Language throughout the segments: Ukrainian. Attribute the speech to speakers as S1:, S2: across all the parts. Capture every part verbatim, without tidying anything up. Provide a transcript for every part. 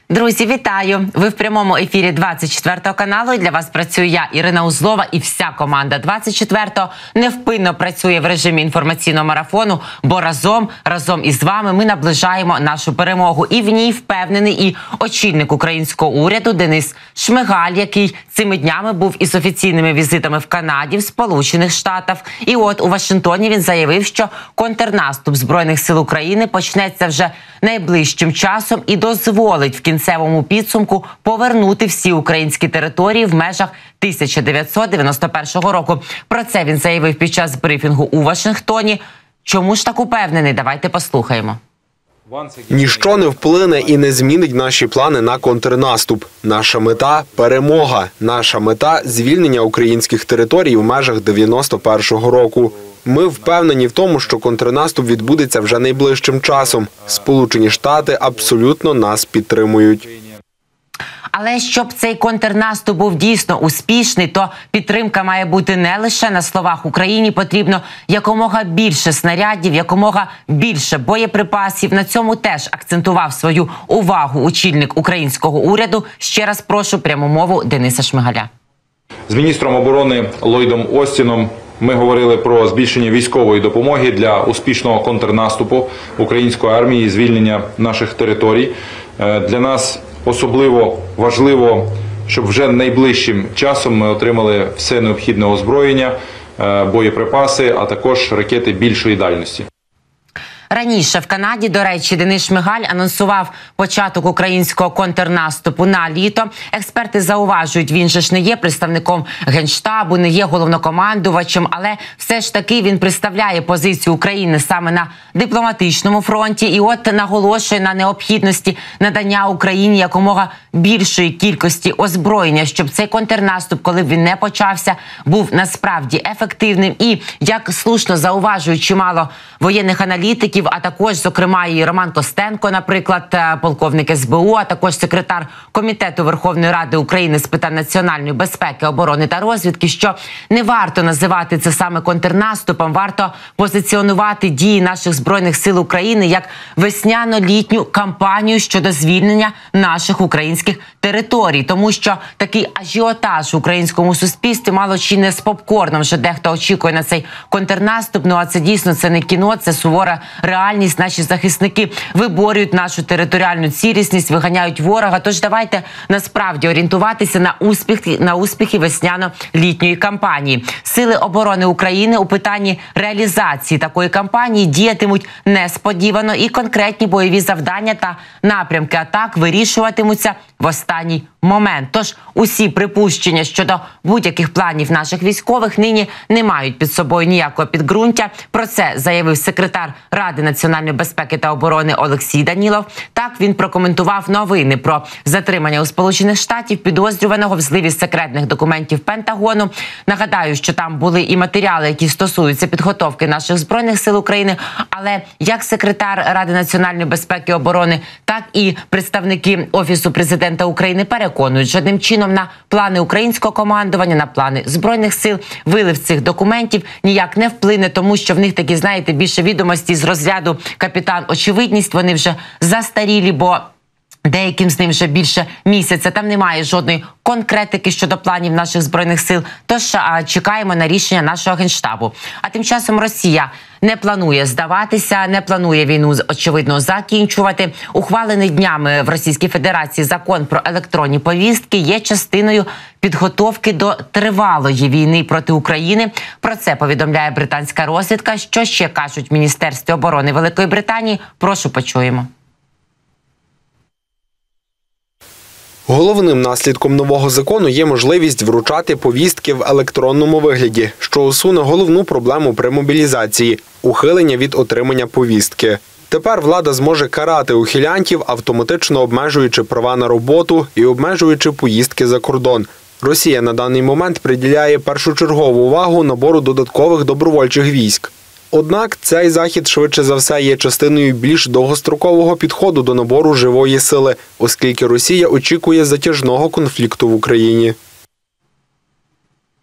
S1: Друзі, вітаю! Ви в прямому ефірі двадцять четвертого каналу. І для вас працюю я, Ірина Узлова, і вся команда двадцять четвертого невпинно працює в режимі інформаційного марафону, бо разом, разом із вами ми наближаємо нашу перемогу. І в ній впевнений і очільник українського уряду Денис Шмигаль, який цими днями був із офіційними візитами в Канаді, в Сполучених Штатах. І от у Вашингтоні він заявив, що контрнаступ Збройних сил України почнеться вже найближчим часом і дозволить в кінцевому підсумку повернути всі українські території в межах тисяча дев'ятсот дев'яносто першого року. Про це він заявив під час брифінгу у Вашингтоні. Чому ж так упевнений? Давайте послухаємо.
S2: Ніщо не вплине і не змінить наші плани на контрнаступ. Наша мета – перемога. Наша мета – звільнення українських територій в межах дев'яносто першого року. Ми впевнені в тому, що контрнаступ відбудеться вже найближчим часом. Сполучені Штати абсолютно нас підтримують.
S1: Але щоб цей контрнаступ був дійсно успішний, то підтримка має бути не лише на словах. Україні потрібно якомога більше снарядів, якомога більше боєприпасів. На цьому теж акцентував свою увагу очільник українського уряду. Ще раз прошу пряму мову Дениса Шмигаля.
S3: З міністром оборони Ллойдом Остіном ми говорили про збільшення військової допомоги для успішного контрнаступу української армії і звільнення наших територій. Для нас особливо важливо, щоб вже найближчим часом ми отримали все необхідне озброєння, боєприпаси, а також ракети більшої дальності.
S1: Раніше в Канаді, до речі, Денис Шмигаль анонсував початок українського контрнаступу на літо. Експерти зауважують, він же ж не є представником Генштабу, не є головнокомандувачем, але все ж таки він представляє позицію України саме на дипломатичному фронті. І от наголошує на необхідності надання Україні якомога більшої кількості озброєння, щоб цей контрнаступ, коли б він не почався, був насправді ефективним. І, як слушно зауважують чимало воєнних аналітиків, а також, зокрема, і Роман Костенко, наприклад, полковник ес бе у, а також секретар Комітету Верховної Ради України з питань національної безпеки, оборони та розвідки, що не варто називати це саме контрнаступом, варто позиціонувати дії наших Збройних сил України як весняно-літню кампанію щодо звільнення наших українських територій. Тому що такий ажіотаж в українському суспільстві мало чи не з попкорном, що дехто очікує на цей контрнаступ. Ну а це дійсно, це не кіно, це сувора реальність. Наші захисники виборюють нашу територіальну цілісність, виганяють ворога. Тож давайте насправді орієнтуватися на успіхи, на успіхи весняно-літньої кампанії. Сили оборони України у питанні реалізації такої кампанії діятимуть несподівано, і конкретні бойові завдання та напрямки атак вирішуватимуться в останній момент. Тож усі припущення щодо будь-яких планів наших військових нині не мають під собою ніякого підґрунтя. Про це заявив секретар Ради національної безпеки та оборони Олексій Данілов. Так він прокоментував новини про затримання у Сполучених Штатів підозрюваного в зливі секретних документів Пентагону. Нагадаю, що там були і матеріали, які стосуються підготовки наших Збройних сил України, але як секретар Ради національної безпеки і оборони, так і представники Офісу президента України переконують, жодним чином на плани українського командування, на плани Збройних сил вилив цих документів ніяк не вплине, тому що в них такі, знаєте, більше відомості з розряду «Капітан Очевидність», вони вже застарілі, бо деяким з ним вже більше місяця. Там немає жодної конкретики щодо планів наших Збройних сил. Тож а, чекаємо на рішення нашого Генштабу. А тим часом Росія не планує здаватися, не планує війну, очевидно, закінчувати. Ухвалений днями в Російській Федерації закон про електронні повістки є частиною підготовки до тривалої війни проти України. Про це повідомляє британська розвідка. Що ще кажуть в Міністерстві оборони Великої Британії? Прошу, почуємо.
S2: Головним наслідком нового закону є можливість вручати повістки в електронному вигляді, що усуне головну проблему при мобілізації – ухилення від отримання повістки. Тепер влада зможе карати ухилянтів, автоматично обмежуючи права на роботу і обмежуючи поїздки за кордон. Росія на даний момент приділяє першочергову увагу набору додаткових добровольчих військ. Однак цей захід швидше за все є частиною більш довгострокового підходу до набору живої сили, оскільки Росія очікує затяжного конфлікту в Україні.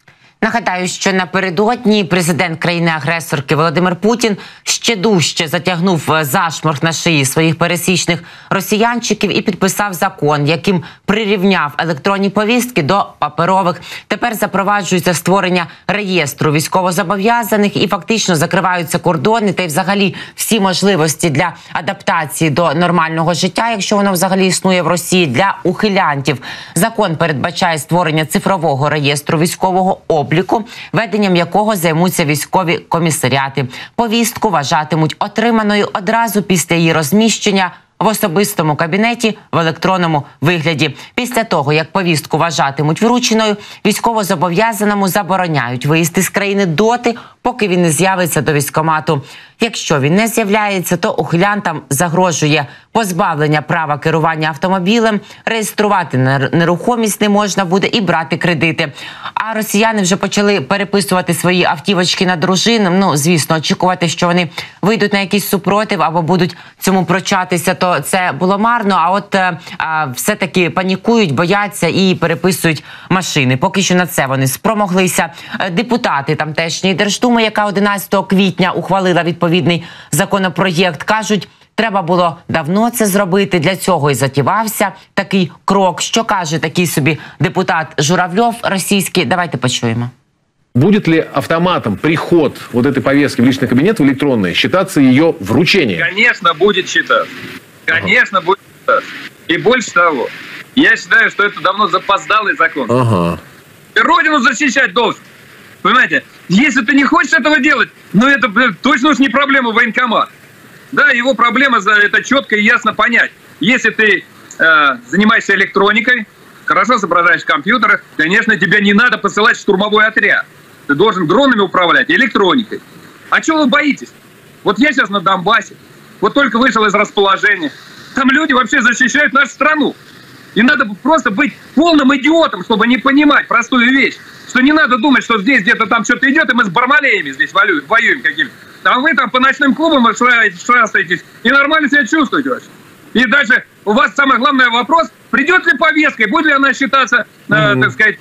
S1: Нагадаю, що напередодні президент країни-агресорки Володимир Путін ще дужче затягнув зашморг на шиї своїх пересічних росіянчиків і підписав закон, яким прирівняв електронні повістки до паперових. Тепер запроваджується створення реєстру військовозобов'язаних і фактично закриваються кордони та й взагалі всі можливості для адаптації до нормального життя, якщо воно взагалі існує в Росії, для ухилянтів. Закон передбачає створення цифрового реєстру військового обліку, веденням якого займуться військові комісаріати. Повістку вважатимуть отриманою одразу після її розміщення в особистому кабінеті в електронному вигляді. Після того, як повістку вважатимуть врученою, військовозобов'язаному забороняють виїзд із країни доти, поки він не з'явиться до військкомату. Якщо він не з'являється, то ухилянтам загрожує позбавлення права керування автомобілем, реєструвати нерухомість не можна буде і брати кредити. А росіяни вже почали переписувати свої автівочки на дружин. Ну, звісно, очікувати, що вони вийдуть на якийсь супротив або будуть цьому прочатися, то це було марно. А от а, все-таки панікують, бояться і переписують машини. Поки що на це вони спромоглися. Депутати тамтешньої Держдуми, яка одинадцятого квітня ухвалила відповідний законопроєкт, кажуть, треба було давно це зробити, для цього і затівався такий крок. Що каже такий собі депутат Журавльов російський? Давайте почуємо.
S4: Будет ли автоматом приход вот этой повестки в личный кабинет, в электронный, считаться ее вручением?
S5: Конечно, будет считаться. Конечно, ага. будет считаться. И больше того, я считаю, что это давно запоздалый закон.
S4: Ага.
S5: Ты родину защищать должен. Понимаете? Если ты не хочешь этого делать, ну это точно уж не проблема военкомата. Да, его проблема, это четко и ясно понять. Если ты э, занимаешься электроникой, хорошо соображаешь в компьютерах, конечно, тебе не надо посылать штурмовой отряд. Ты должен дронами управлять, электроникой. А чего вы боитесь? Вот я сейчас на Донбассе, вот только вышел из расположения. Там люди вообще защищают нашу страну. И надо просто быть полным идиотом, чтобы не понимать простую вещь. Что не надо думать, что здесь где-то там что-то идет, и мы с бармалеями здесь воюем, воюем каким-то. А вы там по ночным клубам шастаетесь и нормально себя чувствуете вообще. И дальше у вас самый главный вопрос, придет ли повестка, и будет ли она считаться, mm-hmm. э, так сказать,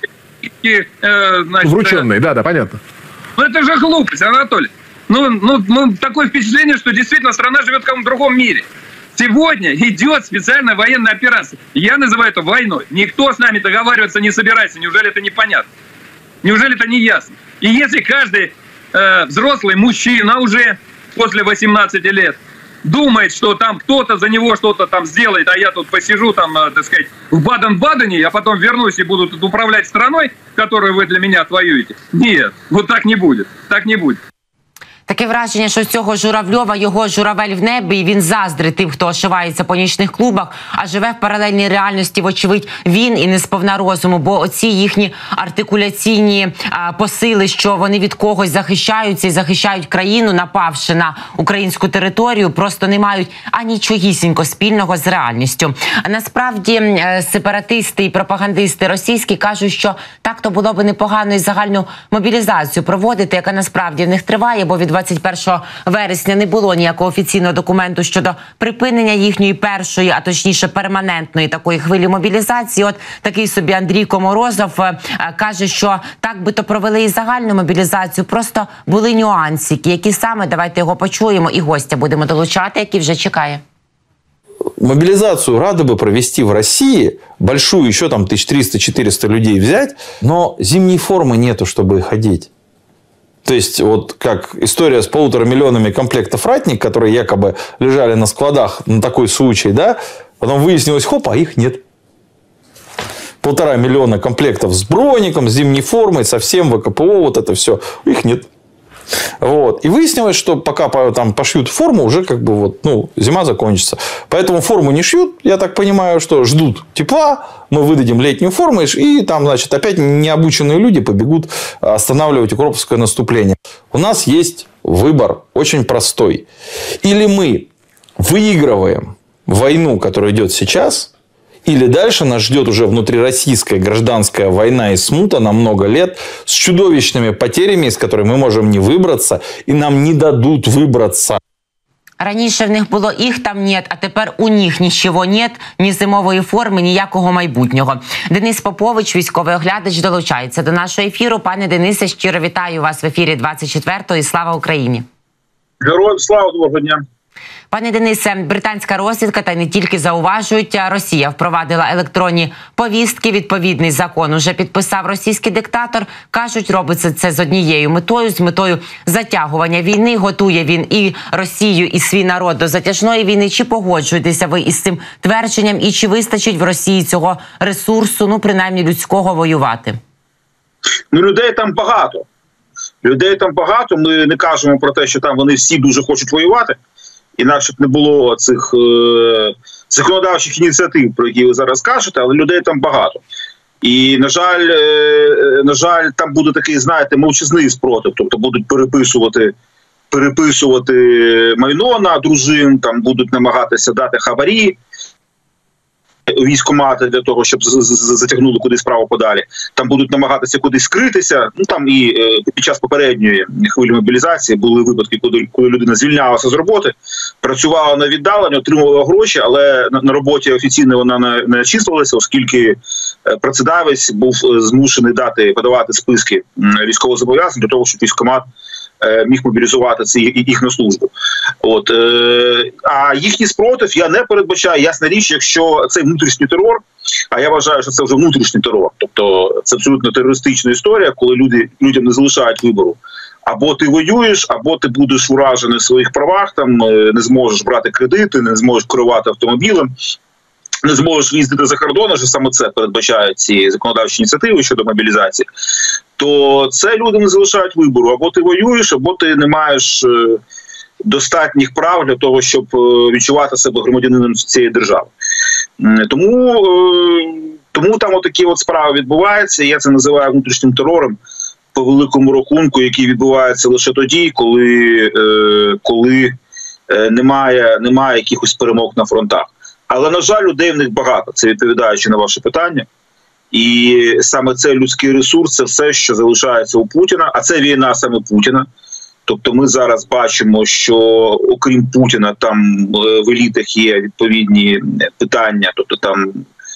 S5: э, значит,
S4: врученной, да, да, понятно.
S5: Ну это же глупость, Анатолий. Ну, ну, ну, такое впечатление, что действительно страна живет в каком-то другом мире. Сегодня идет специальная военная операция. Я называю это войной. Никто с нами договариваться не собирается. Неужели это непонятно? Неужели это не ясно? И если каждый э, взрослый мужчина уже после восемнадцати лет думает, что там кто-то за него что-то там сделает, а я тут посижу там, э, так сказать, в Баден-Бадене, а потом вернусь и буду тут управлять страной, которую вы для меня отвоюете. Нет, вот так не будет. Так не будет.
S1: Таке враження, що з цього Журавльова його журавель в небі, і він заздрить тим, хто ошивається по нічних клубах, а живе в паралельній реальності, вочевидь, він і не сповна розуму, бо оці їхні артикуляційні а, посили, що вони від когось захищаються і захищають країну, напавши на українську територію, просто не мають анічогісінько спільного з реальністю. А насправді сепаратисти і пропагандисти російські кажуть, що так-то було б непогано і загальну мобілізацію проводити, яка насправді в них триває, бо від двадцять першого вересня не було ніякого офіційного документу щодо припинення їхньої першої, а точніше перманентної такої хвилі мобілізації. От такий собі Андрій Коморозов е, каже, що так би то провели і загальну мобілізацію, просто були нюансики, які саме, давайте його почуємо, і гостя будемо долучати, який вже чекає.
S6: Мобилизацию рады бы провести в России, большую, еще там тысяч триста-четыреста людей взять, но зимней формы нету, чтобы их одеть. То есть, вот как история с полутора миллионами комплектов ратник, которые якобы лежали на складах на такой случай, да, потом выяснилось, хоп, а их нет. Полтора миллиона комплектов с броником, с зимней формой, со всем ВКПО, вот это все, их нет. Вот. И выяснилось, что пока там пошьют форму, уже как бы вот, ну, зима закончится. Поэтому форму не шьют, я так понимаю, что ждут тепла, мы выдадим летнюю форму, и там, значит, опять необученные люди побегут останавливать укроповское наступление. У нас есть выбор очень простой. Или мы выигрываем войну, которая идет сейчас, или дальше нас ждет уже внутрироссийская гражданская война и смута на много лет с чудовищными потерями, из которых мы можем не выбраться, и нам не дадут выбраться.
S1: Раніше в них було «їх там нет», а тепер у них нічого нет, ні зимової форми, ніякого майбутнього. Денис Попович, військовий оглядач, долучається до нашого ефіру. Пане Денисе, щиро вітаю вас в ефірі двадцять четвертого і слава Україні!
S7: Героям слава, доброго дня!
S1: Пане Денисе, британська розвідка, та й не тільки, зауважують, Росія впровадила електронні повістки. Відповідний закон уже підписав російський диктатор. Кажуть, робиться це з однією метою, з метою затягування війни. Готує він і Росію, і свій народ до затяжної війни. Чи погоджуєтеся ви із цим твердженням? І чи вистачить в Росії цього ресурсу, ну, принаймні людського, воювати?
S7: Ну, людей там багато. Людей там багато. Ми не кажемо про те, що там вони всі дуже хочуть воювати. Інакше б не було цих е, законодавчих ініціатив, про які ви зараз кажете, але людей там багато. І, на жаль, е, на жаль, там буде такий, знаєте, мовчазний спротив, тобто будуть переписувати, переписувати майно на дружин, там будуть намагатися дати хабарі військкомати для того, щоб затягнули кудись справу подалі. Там будуть намагатися кудись скритися. Ну там і е, під час попередньої хвилі мобілізації були випадки, коли, коли людина звільнялася з роботи, працювала на віддаленні, отримувала гроші, але на, на роботі офіційно вона не, не числилася, оскільки працедавець був змушений дати подавати списки військовозобов'язань для того, щоб військкомат міг мобілізувати ці їх на службу. От е, а їхній спротив я не передбачаю. Ясна річ, якщо це внутрішній терор, а я вважаю, що це вже внутрішній терор. Тобто це абсолютно терористична історія, коли люди людям не залишають вибору. Або ти воюєш, або ти будеш уражений в своїх правах, там не зможеш брати кредити, не зможеш керувати автомобілем, не зможеш їздити за кордон, що саме це передбачають ці законодавчі ініціативи щодо мобілізації, то це люди не залишають вибору. Або ти воюєш, або ти не маєш достатніх прав для того, щоб відчувати себе громадянином цієї держави. Тому, тому там отакі от справи відбуваються. Я це називаю внутрішнім терором по великому рахунку, який відбувається лише тоді, коли, коли немає, немає якихось перемог на фронтах. Але, на жаль, людей в них багато, це відповідаючи на ваше питання. І саме цей людський ресурс – це все, що залишається у Путіна, а це війна саме Путіна. Тобто ми зараз бачимо, що окрім Путіна там в елітах є відповідні питання, тобто там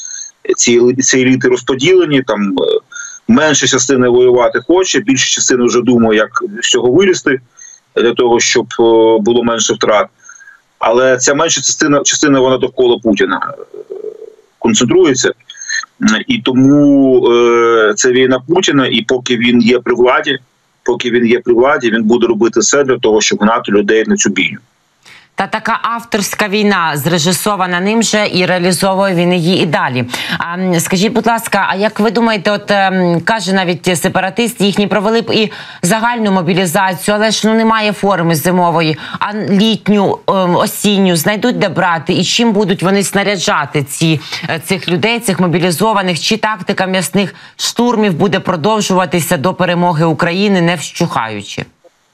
S7: ці, ці еліти розподілені, там менша частина воювати хоче, більша частина вже думає, як з цього вилізти, для того, щоб було менше втрат. Але ця менша частина, частина вона довкола Путіна концентрується. І тому е, це війна Путіна, і поки він є при владі, поки він є при владі, він буде робити все для того, щоб гнати людей на цю бійню.
S1: Та така авторська війна, зрежисована ним же, і реалізовує він її і далі. А скажіть, будь ласка, а як ви думаєте, от ем, каже навіть сепаратист, їхні провели б і загальну мобілізацію, але ж ну немає форми зимової, а літню, ем, осінню знайдуть де брати, і чим будуть вони снаряджати ці, цих людей, цих мобілізованих, чи тактика м'ясних штурмів буде продовжуватися до перемоги України, не вщухаючи?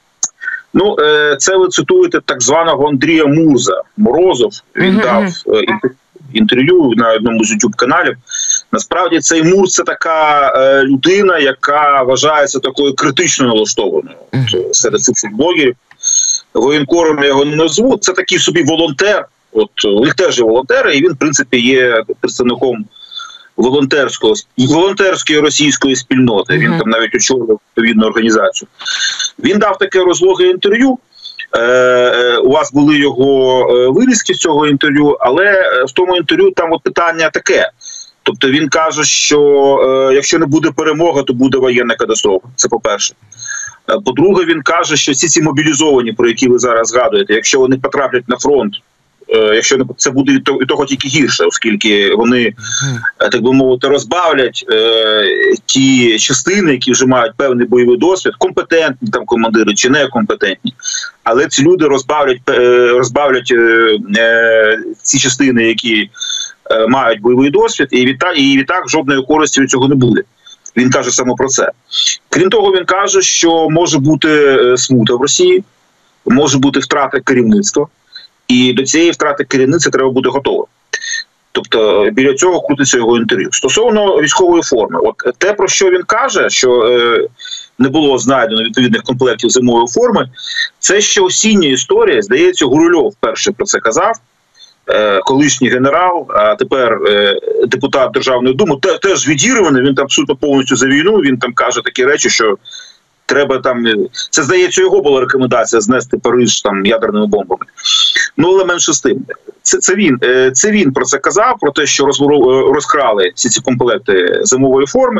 S7: Ну, це ви цитуєте так званого Андрія Мурза. Морозов, він mm-hmm. дав інтерв'ю на одному з ютуб-каналів. Насправді цей Мурз – це така людина, яка вважається такою критично налаштованою mm-hmm. серед цих блогерів. Воєнкором я його не назву. Це такий собі волонтер. От у них теж є волонтери, і він, в принципі, є представником волонтерського, волонтерської російської спільноти. Mm-hmm. Він там навіть очолив відповідну організацію. Він дав таке розлоге інтерв'ю. Е, е, у вас були його вирізки з цього інтерв'ю, але в тому інтерв'ю там от питання таке. Тобто він каже, що е, якщо не буде перемоги, то буде воєнна катастрофа. Це по-перше. Е, по-друге, він каже, що всі ці мобілізовані, про які ви зараз згадуєте, якщо вони потраплять на фронт, якщо це буде від того тільки гірше, оскільки вони, так би мовити, розбавлять е, ті частини, які вже мають певний бойовий досвід, компетентні там командири чи некомпетентні, але ці люди розбавлять, е, розбавлять е, е, ці частини, які е, мають бойовий досвід, і відтак, і відтак жодної користі від цього не буде. Він каже саме про це. Крім того, він каже, що може бути смута в Росії, може бути втрата керівництва, і до цієї втрати керівництва треба бути готовим. Тобто біля цього крутиться його інтерв'ю. Стосовно військової форми, от те, про що він каже, що е, не було знайдено відповідних комплектів зимової форми, це ще осіння історія. Здається, Гурульов перший про це казав, е, колишній генерал, а тепер е, депутат Державної Думи, те, теж відірваний, він там абсолютно повністю за війну, він там каже такі речі, що треба там, це, здається, його була рекомендація знести Париж там ядерними бомбами. Ну, але менше з тим. Це, це, він, це він про це казав, про те, що розкрали всі ці комплекти зимової форми.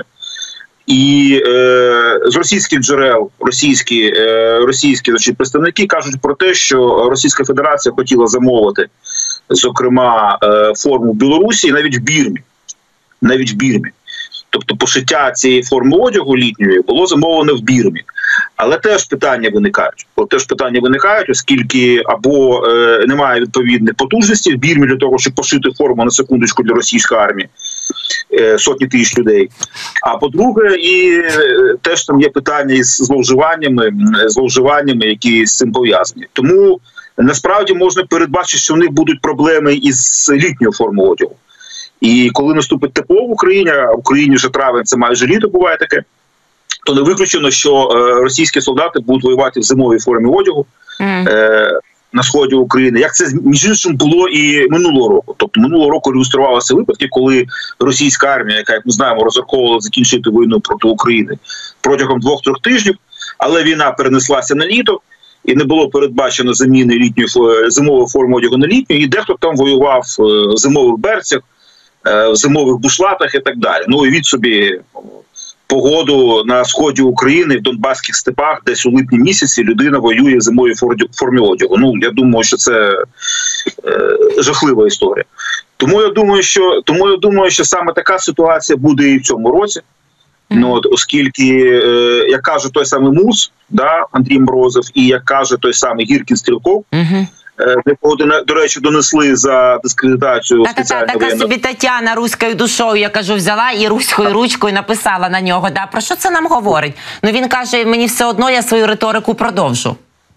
S7: І е, з російських джерел російські, е, російські значить, представники кажуть про те, що Російська Федерація хотіла замовити, зокрема, е, форму в Білорусі, навіть в Бірмі. Навіть в Бірмі. Тобто пошиття цієї форми одягу літньої було замовлено в Бірмі. Але теж питання виникають. От теж питання виникають, оскільки або е, немає відповідних потужностей в Бірмі для того, щоб пошити форму на секундочку для російської армії, е, сотні тисяч людей. А по-друге, і е, теж там є питання із зловживаннями, зловживаннями, які з цим пов'язані. Тому насправді можна передбачити, що в них будуть проблеми із літньою формою одягу. І коли наступить тепло в Україні, а в Україні вже травень, це майже літо буває таке, то не виключено, що е, російські солдати будуть воювати в зимовій формі одягу mm. е, на сході України. Як це, між іншим, було і минулого року. Тобто минулого року ілюструвалися випадки, коли російська армія, яка, як ми знаємо, розраховувала закінчити війну проти України протягом двох-трьох тижнів, але війна перенеслася на літо, і не було передбачено заміни літньої зимової форми одягу на літню, і дехто там воював в зимових берцях, в зимових бушлатах і так далі. Ну, уявіть собі погоду на сході України, в Донбаських степах, десь у липні місяці людина воює в зимовій формі одягу. Ну, я думаю, що це е, жахлива історія. Тому я думаю, що, тому я думаю, що саме така ситуація буде і в цьому році. Mm-hmm. Ну, от, оскільки, е, як каже той самий МУС, да, Андрій Морозов, і як каже той самий Гіркін Стрілков, mm-hmm. якого, до речі, донесли за дискредитацію
S1: так,
S7: спеціального
S1: така
S7: воєнного...
S1: собі Тетяна руською душою, я кажу, взяла і руською ручкою написала на нього. Да? Про що це нам говорить? Ну він каже, мені все одно, я свою риторику продовжу.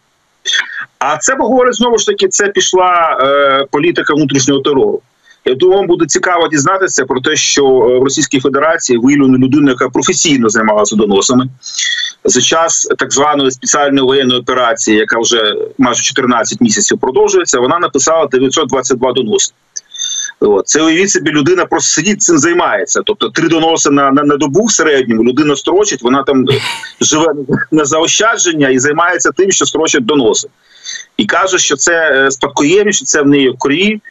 S7: А це говорить, знову ж таки, це пішла е, політика внутрішнього терору. Я думаю, вам буде цікаво дізнатися про те, що в Російській Федерації виявлено людину, яка професійно займалася доносами. За час так званої спеціальної воєнної операції, яка вже майже чотирнадцять місяців продовжується, вона написала дев'ятсот двадцять два доноси. От. Це, уявіть собі, людина просто сидить, цим займається. Тобто три доноси на, на, на добу в середньому, людина строчить, вона там живе на заощадження і займається тим, що строчить доноси. І каже, що це спадкоємність, що це в неї в крові.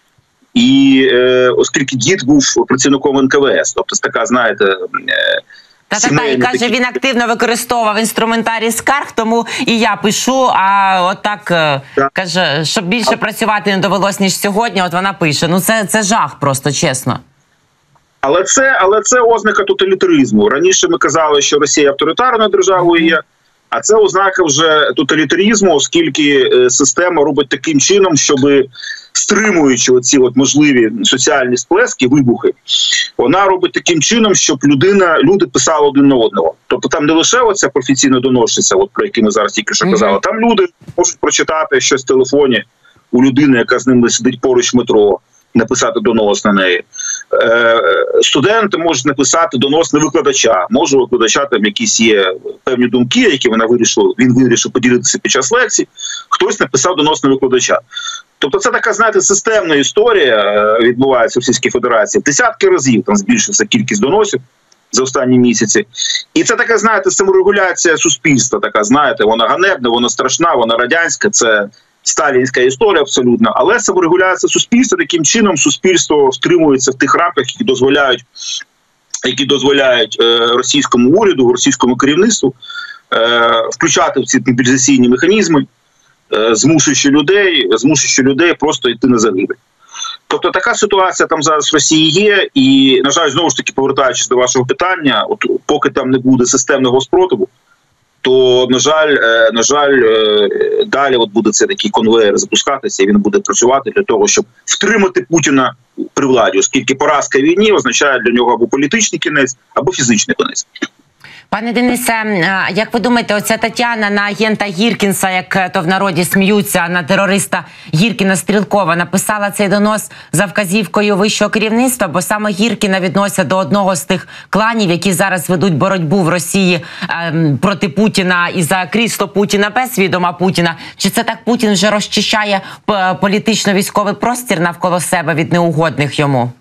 S7: І е, оскільки дід був працівником ен ка ве ес, тобто така, знаєте, е,
S1: Та, та, та, і каже, такі... він активно використовував інструментарій скарг, тому і я пишу, а отак, так. Каже, щоб більше а... працювати не довелось, ніж сьогодні, от вона пише. Ну це, це жах просто, чесно.
S7: Але це, але це ознака тоталітаризму. Раніше ми казали, що Росія авторитарною державою є, а це ознака вже тоталітаризму, оскільки система робить таким чином, щоб, стримуючи оці от можливі соціальні сплески, вибухи, вона робить таким чином, щоб людина, люди писали один на одного. Тобто там не лише оця професійна доносчиця, от про яку ми зараз тільки що казали, mm-hmm. там люди можуть прочитати щось в телефоні у людини, яка з ними сидить поруч в метро, написати донос на неї. Е, студенти можуть написати донос на викладача. Може у викладача там якісь є певні думки, які вона вирішила, він вирішив поділитися під час лекцій. Хтось написав донос на викладача. Тобто це така, знаєте, системна історія відбувається в Російській Федерації. В десятки разів там збільшився кількість доносів за останні місяці. І це така, знаєте, саморегуляція суспільства, така, знаєте, вона ганебна, вона страшна, вона радянська, це сталінська історія абсолютно, але саморегуляція суспільства, таким чином суспільство стримується в тих рамках, які дозволяють, які дозволяють е, російському уряду, російському керівництву е, включати в ці мобілізаційні механізми, е, змушуючи людей, змушуючи людей просто йти на загибель. Тобто така ситуація там зараз в Росії є, і, на жаль, знову ж таки, повертаючись до вашого питання, от поки там не буде системного спротиву, то, на жаль, на жаль, далі от буде це такий конвейер запускатися, і він буде працювати для того, щоб втримати Путіна при владі, оскільки поразка в війні означає для нього або політичний кінець, або фізичний кінець.
S1: Пане Денисе, як ви думаєте, оця Тетяна на агента Гіркінса, як то в народі сміються, на терориста Гіркіна Стрілкова, написала цей донос за вказівкою вищого керівництва, бо саме Гіркіна відносять до одного з тих кланів, які зараз ведуть боротьбу в Росії ем, проти Путіна і за крісло Путіна без відома Путіна. Чи це так Путін вже розчищає політично-військовий простір навколо себе від неугодних йому?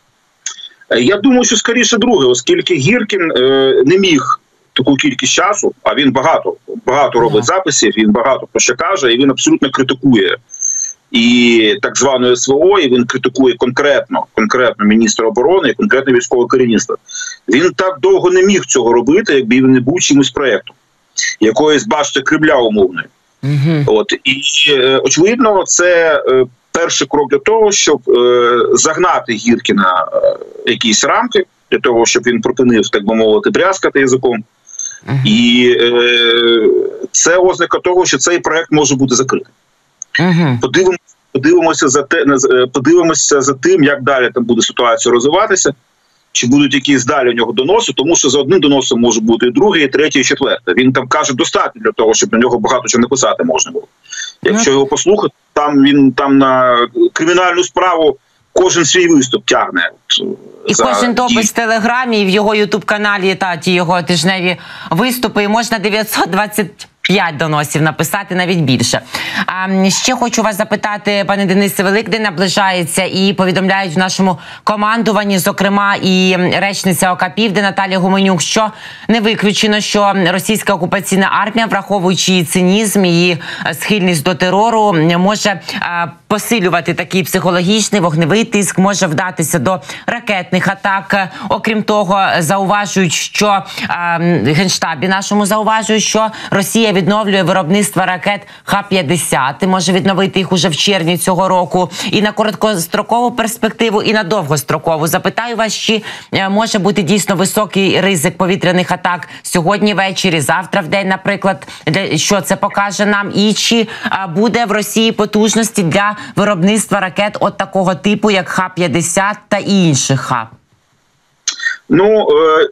S7: Я думаю, що скоріше друге, оскільки Гіркін е, не міг таку кількість часу, а він багато, багато робить записів, він багато про що каже, і він абсолютно критикує і так званої СВО, і він критикує конкретно, конкретно міністра оборони, і конкретно військове керівництво. Він так довго не міг цього робити, якби він не був чимось проєктом, якоїсь башти Кремля умовної. Mm-hmm. От, і е, очевидно, це е, перший крок для того, щоб е, загнати Гіркіна е, якісь рамки, для того, щоб він припинив, так би мовити, брязкати язиком. Uh-huh. І е, це ознака того, що цей проект може бути закритий. Uh-huh. Подивимося, подивимося, за те, подивимося за тим, як далі там буде ситуація розвиватися, чи будуть якісь далі у нього доноси, тому що за одним доносом може бути і другий, і третій, і четвертий. Він там каже достатньо для того, щоб на нього багато чого написати можна було. Якщо його послухати, там він там на кримінальну справу кожен свій виступ тягне.
S1: І за... кожен допис в Телеграмі, і в його ютуб-каналі, та ті його тижневі виступи, і можна дев'ятсот двадцять п'ять доносів написати, навіть більше. А ще хочу вас запитати, пане Денисе, Великдень наближається, і повідомляють в нашому командуванні, зокрема, і речниця ОК «Південь» Наталія Гуменюк, що не виключено, що російська окупаційна армія, враховуючи її цинізм, її схильність до терору, може а, посилювати такий психологічний вогневий тиск, може вдатися до ракетних атак. Окрім того, зауважують, що а, Генштабі нашому зауважують, що Росія відновлює виробництво ракет Х п'ятдесят, може відновити їх уже в червні цього року. І на короткострокову перспективу, і на довгострокову. Запитаю вас, чи може бути дійсно високий ризик повітряних атак сьогодні ввечері, завтра в день, наприклад, що це покаже нам, і чи буде в Росії потужності для виробництва ракет от такого типу, як Х п'ятдесят та інших Х?
S7: Ну,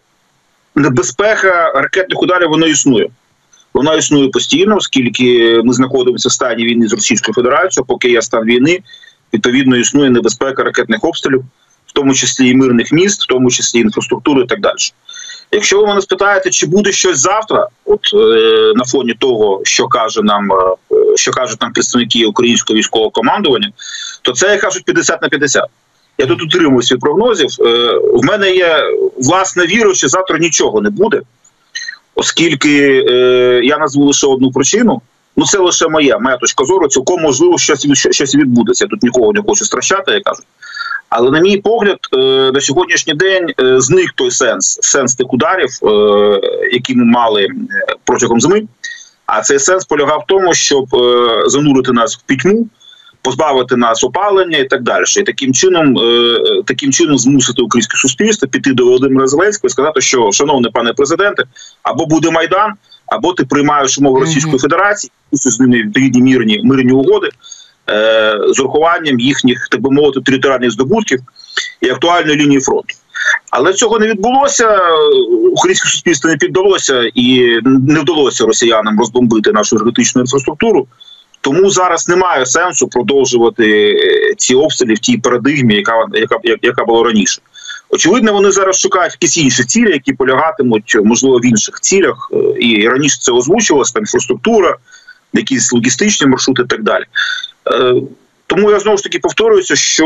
S7: небезпека ракетних ударів, вона існує. Вона існує постійно, оскільки ми знаходимося в стані війни з Російською Федерацією, поки є стан війни, відповідно існує небезпека ракетних обстрілів, в тому числі і мирних міст, в тому числі інфраструктури і так далі. Якщо ви мене спитаєте, чи буде щось завтра, от е, на фоні того, що каже нам, е, що кажуть нам представники українського військового командування, то це, як кажуть, п'ятдесят на п'ятдесят. Я тут утримуюсь від прогнозів. Е, в мене є власна віра, що завтра нічого не буде. Оскільки е, я назву лише одну причину, ну це лише моя, моя точка зору, цілком можливо щось, щось відбудеться. Я тут нікого не хочу стращати, я кажу. Але на мій погляд, е, на сьогоднішній день е, зник той сенс, сенс тих ударів, е, які ми мали протягом зими. А цей сенс полягав в тому, щоб е, занурити нас в пітьму, позбавити нас опалення і так далі. І таким чином, е, таким чином змусити українське суспільство піти до Володимира Зеленського і сказати, що, шановний пане президенте, або буде Майдан, або ти приймаєш умови Російської Федерації, з ними відповідні мирні, мирні угоди, е, з урахуванням їхніх, так би мовити, територіальних здобутків і актуальної лінії фронту. Але цього не відбулося, українське суспільство не піддалося і не вдалося росіянам розбомбити нашу енергетичну інфраструктуру. Тому зараз немає сенсу продовжувати ці обстріли в тій парадигмі, яка, яка, яка була раніше. Очевидно, вони зараз шукають якісь інші цілі, які полягатимуть, можливо, в інших цілях. І раніше це озвучувалося, там інфраструктура, якісь логістичні маршрути і так далі. Тому я знову ж таки повторююся, що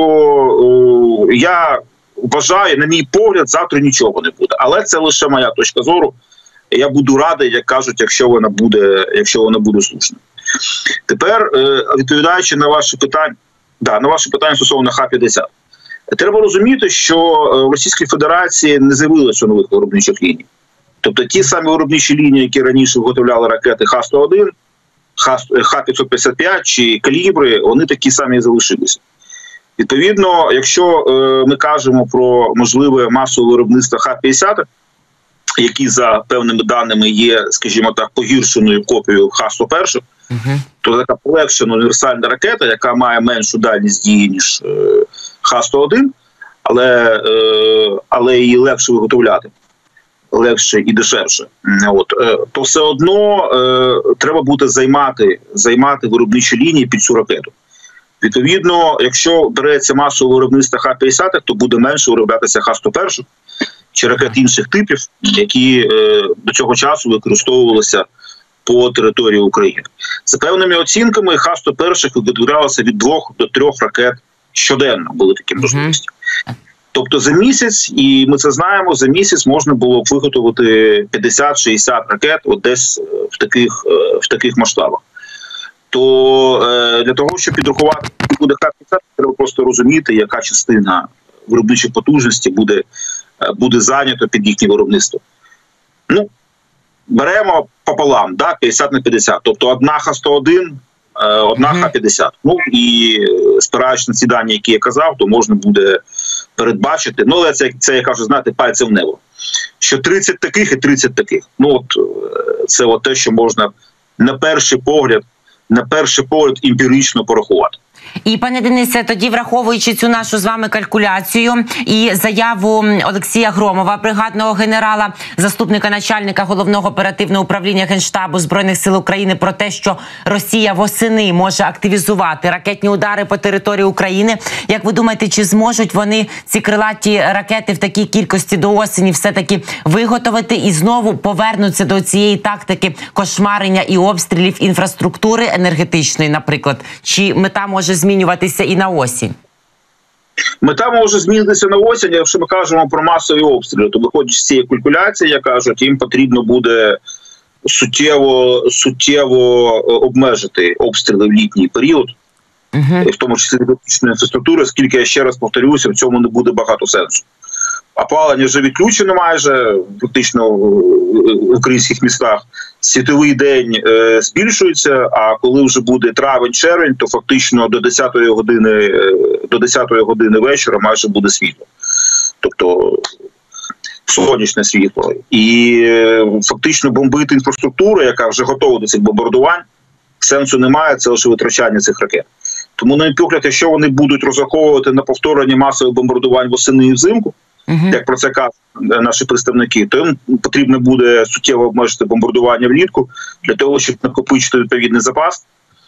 S7: я вважаю, на мій погляд, завтра нічого не буде. Але це лише моя точка зору. Я буду радий, як кажуть, якщо вона буде, якщо вона буде слушна. Тепер, відповідаючи на ваше питання, да, на ваше питання стосовно Х п'ятдесят. Треба розуміти, що в Російській Федерації не з'явилося нових виробничих ліній. Тобто ті самі виробничі лінії, які раніше виготовляли ракети Х сто один, Х п'ятсот п'ятдесят п'ять чи калібри, вони такі самі залишилися. Відповідно, якщо ми кажемо про можливе масове виробництво Х п'ятдесят, які за певними даними є, скажімо так, погіршеною копією Х сто один, uh-huh. то така полегшена універсальна ракета, яка має меншу дальність дії, ніж е, Х сто один, але, е, але її легше виготовляти. легше і дешевше. От то все одно е, треба буде займати займати виробничі лінії під цю ракету. Відповідно, якщо береться масове виробництво Х п'ятдесят, то буде менше вироблятися Х сто один чи ракет інших типів, які е, до цього часу використовувалися по території України. За певними оцінками, Х сто один виготовлялося від двох до трьох ракет щоденно, були такі можливості. Mm-hmm. Тобто за місяць, і ми це знаємо, за місяць можна було б виготовити п'ятдесят-шістдесят ракет от десь в таких, в таких масштабах. То е, для того, щоб підрахувати, буде Х п'ятдесят, треба просто розуміти, яка частина виробничих потужності буде, буде зайнято під їхнє виробництво. Ну, беремо пополам, да, п'ятдесят на п'ятдесят. Тобто одна Х сто один, одна Х п'ятдесят. Ну і спираючись на ці дані, які я казав, то можна буде передбачити, ну але це, це я кажу, знаєте, пальцем в небо, що тридцять таких і тридцять таких. Ну от це от те, що можна на перший погляд, на перший погляд емпірично порахувати.
S1: І, пане Денисе, тоді, враховуючи цю нашу з вами калькуляцію і заяву Олексія Громова, бригадного генерала, заступника начальника Головного оперативного управління Генштабу Збройних сил України про те, що Росія восени може активізувати ракетні удари по території України. Як ви думаєте, чи зможуть вони ці крилаті ракети в такій кількості до осені все-таки виготовити і знову повернуться до цієї тактики кошмарення і обстрілів інфраструктури енергетичної, наприклад? Чи мета може змінюватися і на осінь?
S7: Мета може змінитися на осінь, якщо ми кажемо про масові обстріли, то виходить з цієї калькуляції, я кажу, їм потрібно буде суттєво, суттєво обмежити обстріли в літній період, uh-huh. в тому числі критичної інфраструктури, оскільки, я ще раз повторюся, в цьому не буде багато сенсу. Опалення вже відключено майже, практично в українських містах. Світовий день е, збільшується, а коли вже буде травень-червень, то фактично до десятої години, до десятої години вечора майже буде світло. Тобто сонячне світло. І е, фактично бомбити інфраструктуру, яка вже готова до цих бомбардувань, сенсу немає, це лише витрачання цих ракет. Тому, на мій погляд, якщо вони будуть розраховувати на повторення масових бомбардувань восени і взимку, Uh-huh. як про це кажуть наші представники, то їм потрібно буде суттєво обмежити бомбардування влітку для того, щоб накопичити відповідний запас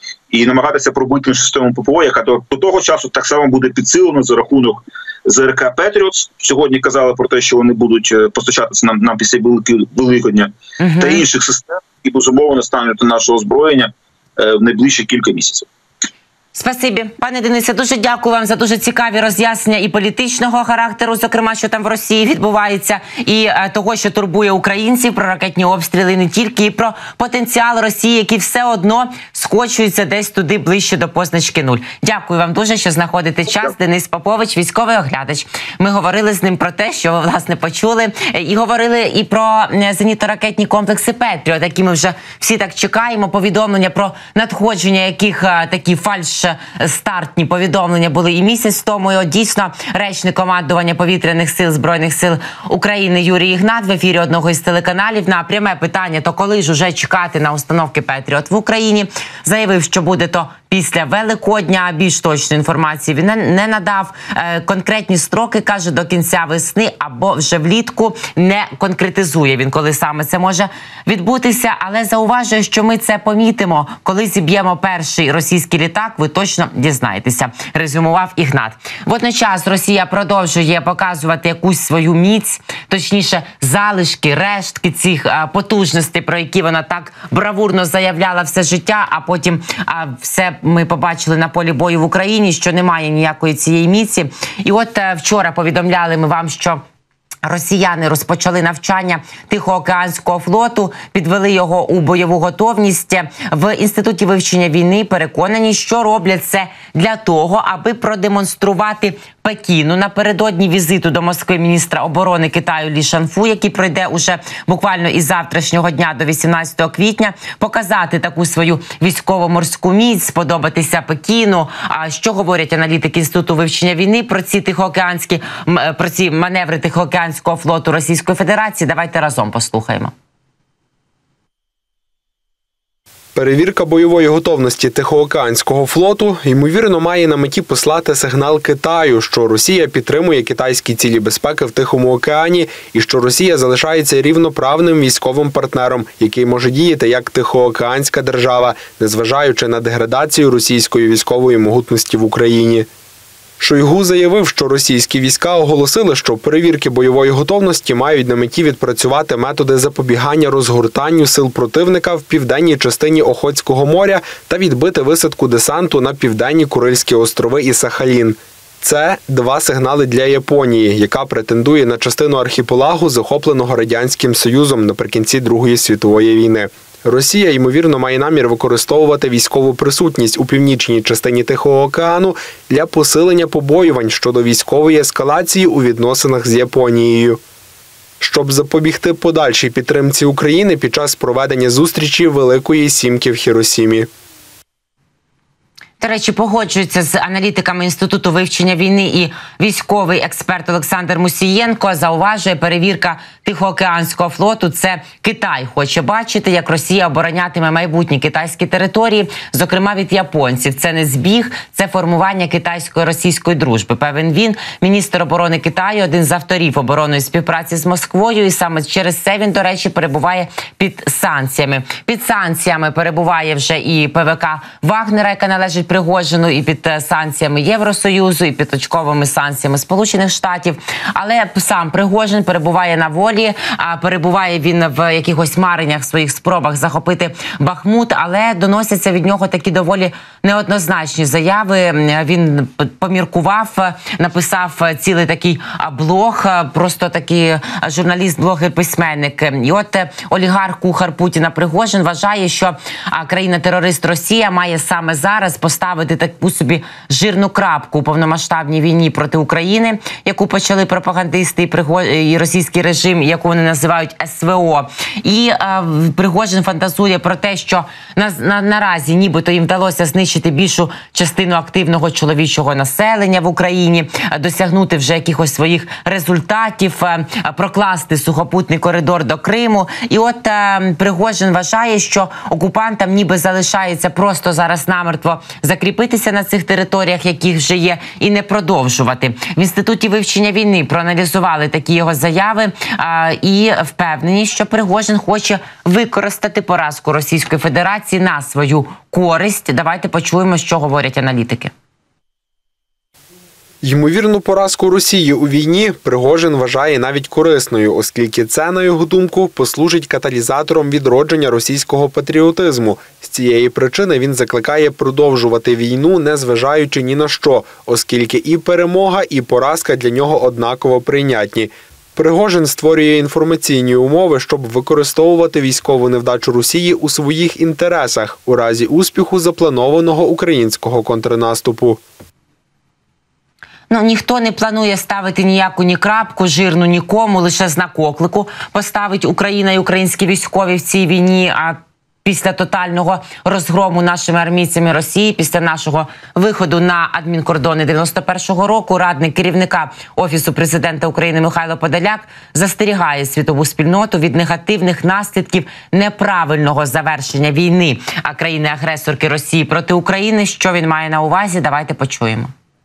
S7: і намагатися пробити систему ППО, яка до, до того часу так само буде підсилена за рахунок ЗРК «Петріотс». Сьогодні казали про те, що вони будуть постачатися нам, нам після Великодня uh-huh. та інших систем, які, безумовно, стануть до нашого озброєння е, в найближчі кілька місяців.
S1: Спасибі. Пане Денисе, дуже дякую вам за дуже цікаві роз'яснення і політичного характеру, зокрема, що там в Росії відбувається, і е, того, що турбує українців, про ракетні обстріли, не тільки, і про потенціал Росії, який все одно скочується десь туди ближче до позначки нуль. Дякую вам дуже, що знаходите час. Денис Попович, військовий оглядач. Ми говорили з ним про те, що ви, власне, почули, і говорили і про зенітно-ракетні комплекси «Петріот», які ми вже всі так чекаємо, повідомлення про надходження, яких а, такі фальш стартні повідомлення були і місяць тому. І от дійсно речник командування повітряних сил Збройних сил України Юрій Ігнат в ефірі одного із телеканалів на пряме питання, то коли ж уже чекати на установки «Петріот» в Україні, заявив, що буде то після Великодня. Більш точної інформації він не, не надав. Е, конкретні строки, каже, до кінця весни або вже влітку. Не конкретизує він, коли саме це може відбутися, але зауважує, що ми це помітимо, коли зіб'ємо перший російський літак, ви точно дізнаєтеся, резюмував Ігнат. Водночас Росія продовжує показувати якусь свою міць, точніше залишки, рештки цих а, потужностей, про які вона так бравурно заявляла все життя, а потім а, все ми побачили на полі бою в Україні, що немає ніякої цієї міці. І от а, вчора повідомляли ми вам, що росіяни розпочали навчання Тихоокеанського флоту, підвели його у бойову готовність. В Інституті вивчення війни переконані, що роблять це для того, аби продемонструвати Пекіну напередодні візиту до Москви міністра оборони Китаю Лі Шанфу, який пройде уже буквально із завтрашнього дня до вісімнадцятого квітня, показати таку свою військово-морську міць, сподобатися Пекіну. А що говорять аналітики Інституту вивчення війни про ці тихоокеанські, про ці маневри Тихоокеанського флоту Російської Федерації? Давайте разом послухаємо.
S2: Перевірка бойової готовності Тихоокеанського флоту, ймовірно, має на меті послати сигнал Китаю, що Росія підтримує китайські цілі безпеки в Тихому океані і що Росія залишається рівноправним військовим партнером, який може діяти як Тихоокеанська держава, незважаючи на деградацію російської військової могутності в Україні. Шойгу заявив, що російські війська оголосили, що перевірки бойової готовності мають на меті відпрацювати методи запобігання розгортанню сил противника в південній частині Охотського моря та відбити висадку десанту на південні Курильські острови і Сахалін. Це два сигнали для Японії, яка претендує на частину архіпелагу, захопленого Радянським Союзом наприкінці Другої світової війни. Росія, ймовірно, має намір використовувати військову присутність у північній частині Тихого океану для посилення побоювань щодо військової ескалації у відносинах з Японією. Щоб запобігти подальшій підтримці України під час проведення зустрічі Великої Сімки в Хіросімі.
S1: До речі, погоджується з аналітиками Інституту вивчення війни і військовий експерт Олександр Мусієнко. Зауважує, перевірка Тихоокеанського флоту – це Китай хоче бачити, як Росія оборонятиме майбутні китайські території, зокрема від японців. Це не збіг, це формування китайсько-російської дружби. Певен він, міністр оборони Китаю, один з авторів оборонної співпраці з Москвою, і саме через це він, до речі, перебуває під санкціями. Під санкціями перебуває вже і ПВК Вагнера, яка належить Пригожину, і під санкціями Євросоюзу, і під точковими санкціями Сполучених Штатів. Але сам Пригожин перебуває на волі, а перебуває він в якихось мареннях, своїх спробах захопити Бахмут, але доносяться від нього такі доволі неоднозначні заяви. Він поміркував, написав цілий такий блог, просто такий журналіст, блогер, письменник. І от олігарх, кухар Путіна Пригожин вважає, що країна-терорист Росія має саме зараз поставити таку собі жирну крапку у повномасштабній війні проти України, яку почали пропагандисти і, Пригож... і російський режим, яку вони називають ес ве о. І е, Пригожин фантазує про те, що на, на, наразі нібито їм вдалося знищити більшу частину активного чоловічого населення в Україні, досягнути вже якихось своїх результатів, е, прокласти сухопутний коридор до Криму. І от е, Пригожин вважає, що окупантам ніби залишається просто зараз намертво закріпитися на цих територіях, яких вже є, і не продовжувати. В Інституті вивчення війни проаналізували такі його заяви а, і впевнені, що Пригожин хоче використати поразку Російської Федерації на свою користь. Давайте почуємо, що говорять аналітики.
S2: Ймовірну поразку Росії у війні Пригожин вважає навіть корисною, оскільки це, на його думку, послужить каталізатором відродження російського патріотизму. З цієї причини він закликає продовжувати війну, незважаючи ні на що, оскільки і перемога, і поразка для нього однаково прийнятні. Пригожин створює інформаційні умови, щоб використовувати військову невдачу Росії у своїх інтересах у разі успіху запланованого українського контрнаступу.
S1: Ну, ніхто не планує ставити ніяку ні крапку жирну нікому, лише знак оклику поставить Україна і українські військові в цій війні, а після тотального розгрому нашими армійцями Росії, після нашого виходу на адмінкордони дев'яносто першого року, радник керівника Офісу президента України Михайло Подоляк застерігає світову спільноту від негативних наслідків неправильного завершення війни а країни-агресорки Росії проти України. Що він має на увазі? Давайте почуємо.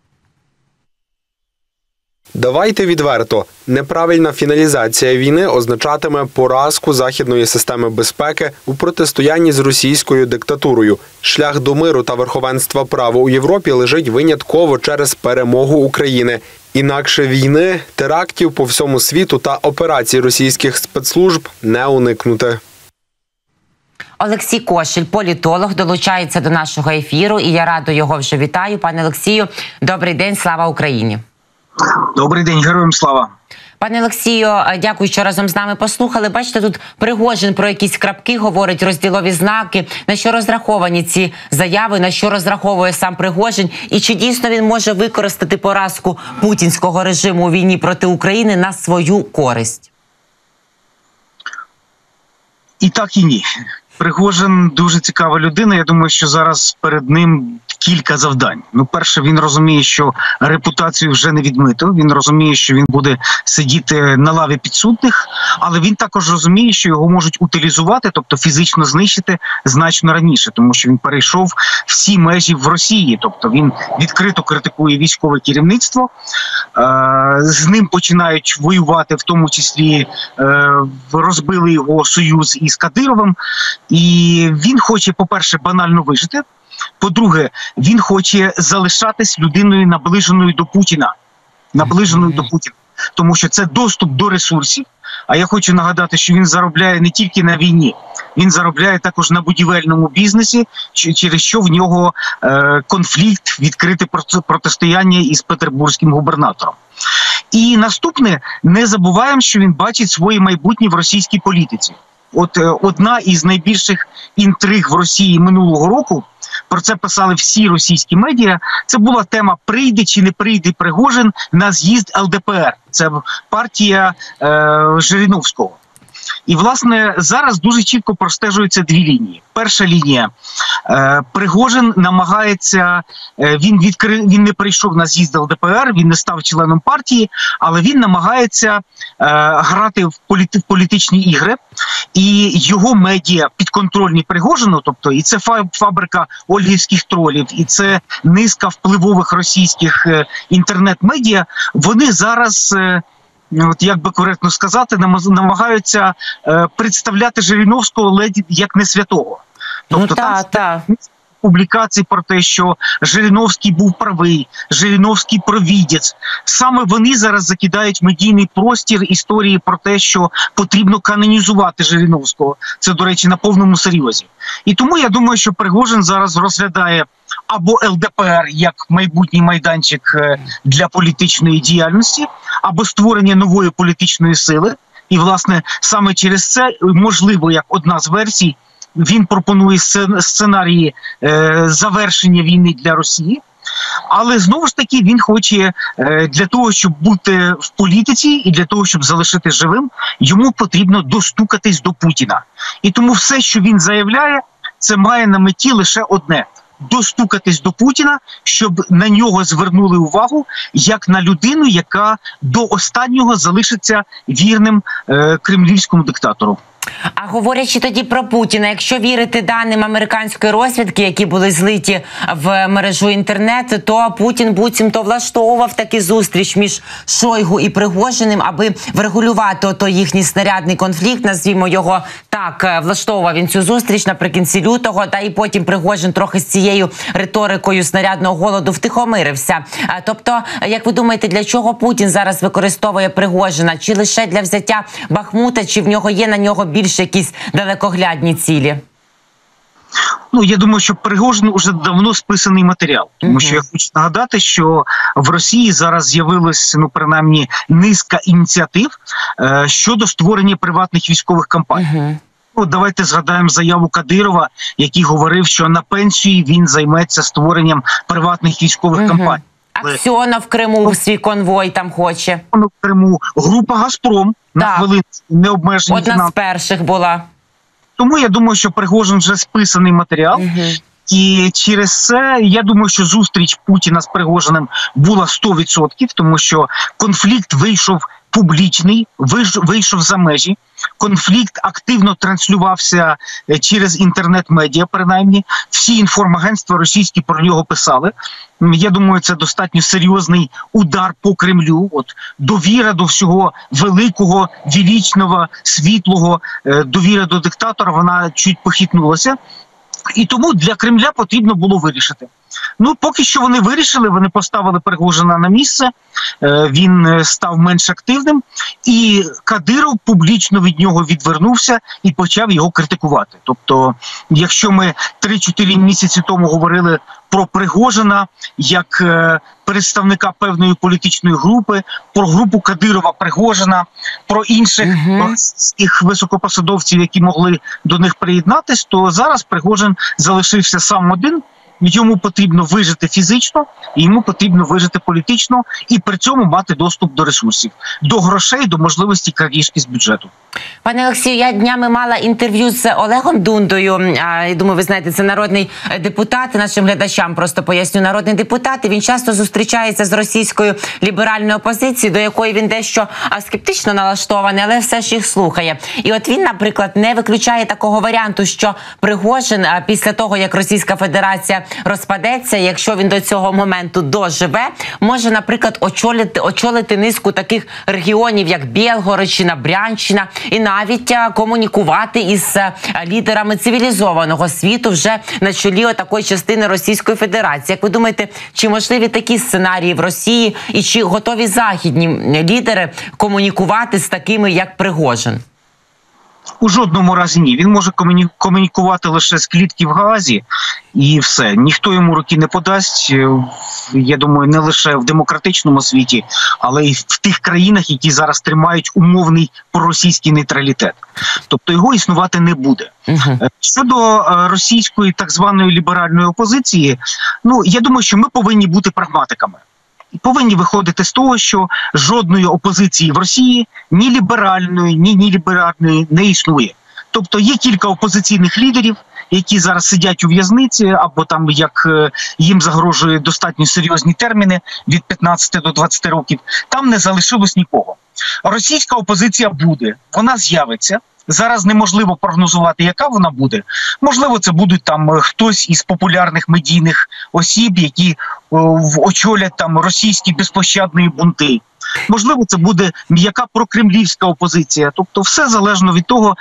S2: Давайте відверто, неправильна фіналізація війни означатиме поразку західної системи безпеки у протистоянні з російською диктатурою. Шлях до миру та верховенства права у Європі лежить винятково через перемогу України. Інакше війни, терактів по всьому світу та операцій російських спецслужб не уникнути.
S1: Олексій Кошель, політолог, долучається до нашого ефіру, і я радо його вже вітаю. Пане Олексію, добрий день, слава Україні!
S8: Добрий день, героям слава.
S1: Пане Олексію, дякую, що разом з нами послухали. Бачите, тут Пригожин про якісь крапки говорить, розділові знаки. На що розраховані ці заяви, на що розраховує сам Пригожин? І чи дійсно він може використати поразку путінського режиму у війні проти України на свою користь?
S8: І так, і ні. Пригожин дуже цікава людина. Я думаю, що зараз перед ним кілька завдань. Ну, перше, він розуміє, що репутацію вже не відмито. Він розуміє, що він буде сидіти на лаві підсудних, але він також розуміє, що його можуть утилізувати, тобто фізично знищити значно раніше, тому що він перейшов всі межі в Росії. Тобто він відкрито критикує військове керівництво, з ним починають воювати, в тому числі розбили його союз із Кадировим. І він хоче, по-перше, банально вижити. По-друге, він хоче залишатись людиною наближеною до Путіна. Наближеною mm-hmm. до Путіна. Тому що це доступ до ресурсів. А я хочу нагадати, що він заробляє не тільки на війні. Він заробляє також на будівельному бізнесі, через що в нього е, конфлікт, відкрите протистояння із петербурзьким губернатором. І наступне, не забуваємо, що він бачить своє майбутнє в російській політиці. От е, одна із найбільших інтриг в Росії минулого року, про це писали всі російські медіа, це була тема «Прийде чи не прийде Пригожин на з'їзд ел де пе ер». Це партія е, Жириновського. І, власне, зараз дуже чітко простежуються дві лінії. Перша лінія. Е, Пригожин намагається, е, він, відкри, він не прийшов на з'їзд ел де пе ер, він не став членом партії, але він намагається е, грати в, політи, в політичні ігри. І його медіа підконтрольні Пригожину, тобто і це фабрика ольгівських тролів, і це низка впливових російських е, інтернет-медіа, вони зараз... Е, От як би коректно сказати, намагаються е, представляти Жириновського ледь як не святого. Тобто
S1: ну, та,
S8: там
S1: та.
S8: публікації про те, що Жириновський був правий, Жириновський провідець. Саме вони зараз закидають медійний простір історії про те, що потрібно канонізувати Жириновського. Це, до речі, на повному серйозі. І тому я думаю, що Пригожин зараз розглядає або ел де пе ер як майбутній майданчик для політичної діяльності, або створення нової політичної сили. І, власне, саме через це, можливо, як одна з версій, він пропонує сценарії е, завершення війни для Росії. Але, знову ж таки, він хоче е, для того, щоб бути в політиці і для того, щоб залишити живим, йому потрібно достукатись до Путіна. І тому все, що він заявляє, це має на меті лише одне – достукатись до Путіна, щоб на нього звернули увагу, як на людину, яка до останнього залишиться вірним е, кремлівському диктатору.
S1: А говорячи тоді про Путіна, якщо вірити даним американської розвідки, які були злиті в мережу інтернет, то Путін буцімто влаштовував таку зустріч між Шойгу і Пригожиним, аби врегулювати ото їхній снарядний конфлікт, назвімо його так, влаштовував він цю зустріч наприкінці лютого, та і потім Пригожин трохи з цією риторикою снарядного голоду втихомирився. Тобто, як ви думаєте, для чого Путін зараз використовує Пригожина? Чи лише для взяття Бахмута, чи в нього є на нього більше якісь далекоглядні цілі?
S8: Ну, я думаю, що Пригожин уже давно списаний матеріал. Тому що я хочу нагадати, що в Росії зараз з'явилось, ну, принаймні, низка ініціатив е, щодо створення приватних військових компаній. Uh-huh. Ну, давайте згадаємо заяву Кадирова, який говорив, що на пенсії він займеться створенням приватних військових uh-huh. компаній.
S1: Аксьонов в Криму в свій конвой там хоче.
S8: В Криму. Група «Газпром» на хвилину необмежені
S1: одна
S8: фінанси.
S1: з перших була.
S8: Тому я думаю, що Пригожин вже списаний матеріал. Угу. І через це, я думаю, що зустріч Путіна з Пригожиним була сто відсотків, тому що конфлікт вийшов публічний, вийшов за межі. Конфлікт активно транслювався через інтернет-медіа, принаймні. Всі інформагентства російські про нього писали. Я думаю, це достатньо серйозний удар по Кремлю. От довіра до всього великого, величного, світлого, довіра до диктатора, вона чуть похитнулася. І тому для Кремля потрібно було вирішити. Ну, поки що вони вирішили, вони поставили Пригожина на місце, він став менш активним, і Кадиров публічно від нього відвернувся і почав його критикувати. Тобто, якщо ми три-чотири місяці тому говорили про Пригожина як представника певної політичної групи, про групу Кадирова-Пригожина, про інших російських uh-huh. високопосадовців, які могли до них приєднатись, то зараз Пригожин залишився сам один. йому потрібно вижити фізично, і йому потрібно вижити політично, і при цьому мати доступ до ресурсів, до грошей, до можливості крадіжки з бюджету.
S1: Пане Олексію, я днями мала інтерв'ю з Олегом Дундою. Я думаю, ви знаєте, це народний депутат. Нашим глядачам просто поясню, народний депутат. І він часто зустрічається з російською ліберальною опозицією, до якої він дещо скептично налаштований, але все ж їх слухає. І от він, наприклад, не виключає такого варіанту, що Пригожин після того, як Російська Федерація розпадеться, якщо він до цього моменту доживе, може, наприклад, очолити, очолити низку таких регіонів, як Білгородщина, Брянщина, і навіть комунікувати із лідерами цивілізованого світу вже на чолі такої частини Російської Федерації. Як ви думаєте, чи можливі такі сценарії в Росії, і чи готові західні лідери комунікувати з такими, як Пригожин?
S8: У жодному разі ні. Він може комуні... комунікувати лише з клітки в Гаазі, і все. Ніхто йому руки не подасть, я думаю, не лише в демократичному світі, але й в тих країнах, які зараз тримають умовний проросійський нейтралітет. Тобто його існувати не буде. Uh-huh. Щодо е, російської так званої ліберальної опозиції, ну, я думаю, що ми повинні бути прагматиками. Повинні виходити з того, що жодної опозиції в Росії, ні ліберальної, ні ні ліберальної, не існує. Тобто є кілька опозиційних лідерів, які зараз сидять у в'язниці, або там, як їм загрожує достатньо серйозні терміни, від п'ятнадцяти до двадцяти років, там не залишилось нікого. Російська опозиція буде, вона з'явиться. Зараз неможливо прогнозувати, яка вона буде. Можливо, це будуть там хтось із популярних медійних осіб, які о, очолять там російські безпощадні бунти. Можливо, це буде м'яка прокремлівська опозиція. Тобто все залежно від того,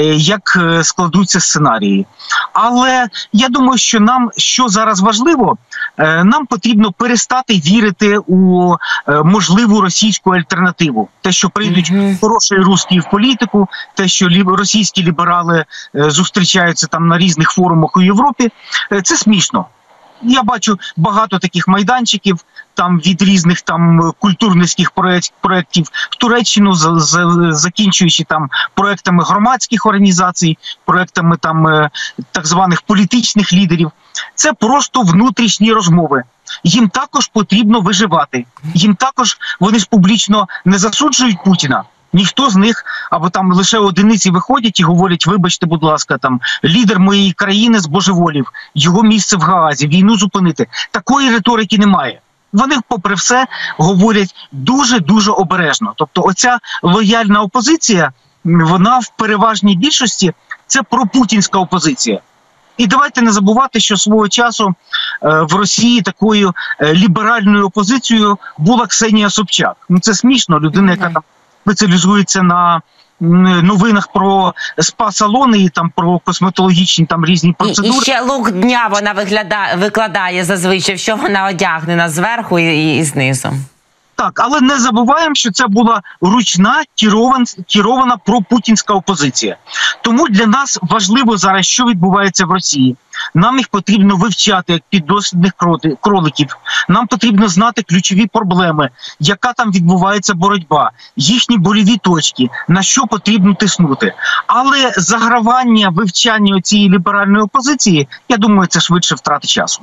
S8: як складуться сценарії. Але я думаю, що нам, що зараз важливо, нам потрібно перестати вірити у можливу російську альтернативу. Те, що прийдуть mm-hmm. хороші русські в політику, те, що російські ліберали зустрічаються там на різних форумах у Європі, це смішно. Я бачу багато таких майданчиків, там від різних там культурницьких проєктів в Туреччину, з, з, закінчуючи там проєктами громадських організацій, проєктами там так званих політичних лідерів. Це просто внутрішні розмови. Їм також потрібно виживати. Їм також, вони ж публічно не засуджують Путіна. Ніхто з них, або там лише одиниці виходять і говорять: вибачте, будь ласка, там лідер моєї країни збожеволів, його місце в Гаазі, війну зупинити. Такої риторики немає. Вони, попри все, говорять дуже-дуже обережно. Тобто оця лояльна опозиція, вона в переважній більшості – це пропутінська опозиція. І давайте не забувати, що свого часу е, в Росії такою е, ліберальною опозицією була Ксенія Собчак. Ну це смішно, людина, яка там спеціалізується на новинах про спа-салони і там про косметологічні там різні процедури.
S1: І, і ще лук дня вона виглядає, викладає зазвичай, що вона одягнена зверху і, і знизу.
S8: Так, але не забуваємо, що це була ручна, керована, керована пропутінська опозиція. Тому для нас важливо зараз, що відбувається в Росії. Нам їх потрібно вивчати як піддослідних кроликів. Нам потрібно знати ключові проблеми, яка там відбувається боротьба, їхні больові точки, на що потрібно тиснути. Але загравання, вивчання цієї ліберальної опозиції, я думаю, це швидше втрата часу.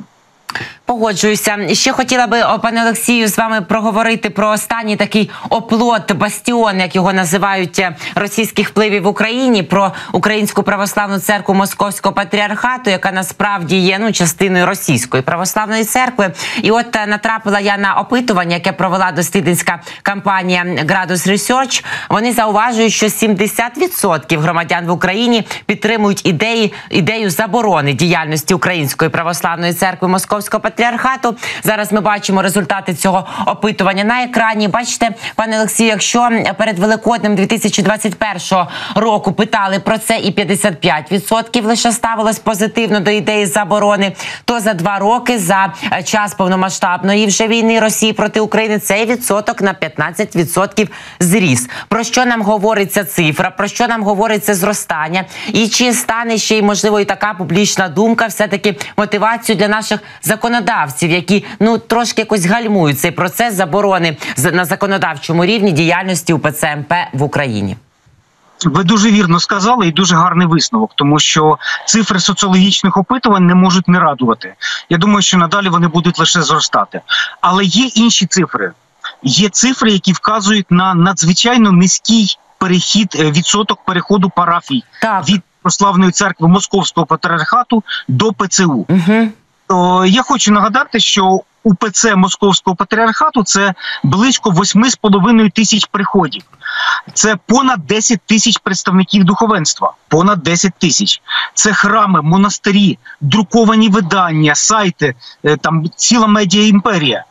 S1: Погоджуюся. Ще хотіла би, пане Олексію, з вами проговорити про останній такий оплот, бастіон, як його називають, російських впливів в Україні, про Українську православну церкву Московського патріархату, яка насправді є ну, частиною Російської православної церкви. І от натрапила я на опитування, яке провела дослідницька компанія Gradus Research. Вони зауважують, що сімдесят відсотків громадян в Україні підтримують ідеї, ідею заборони діяльності Української православної церкви Московського патріархату. Зараз ми бачимо результати цього опитування на екрані. Бачите, пане Олексію, якщо перед Великоднем дві тисячі двадцять першого року питали про це і п'ятдесят п'ять відсотків лише ставилось позитивно до ідеї заборони, то за два роки, за час повномасштабної вже війни Росії проти України, цей відсоток на п'ятнадцять відсотків зріс. Про що нам говорить ця цифра? Про що нам говорить це зростання? І чи стане ще й, можливо, і така публічна думка все-таки мотивацію для наших законодавців, які ну трошки якось гальмують цей процес заборони на законодавчому рівні діяльності УПЦ МП в Україні?
S8: Ви дуже вірно сказали і дуже гарний висновок, тому що цифри соціологічних опитувань не можуть не радувати. Я думаю, що надалі вони будуть лише зростати. Але є інші цифри. Є цифри, які вказують на надзвичайно низький перехід, відсоток переходу парафій
S1: Так.
S8: від Православної церкви Московського патріархату до ПЦУ.
S1: Угу.
S8: То я хочу нагадати, що УПЦ Московського патріархату – це близько восьми з половиною тисяч приходів. Це понад десять тисяч представників духовенства. Понад десять тисяч. Це храми, монастирі, друковані видання, сайти, там ціла медіа-імперія.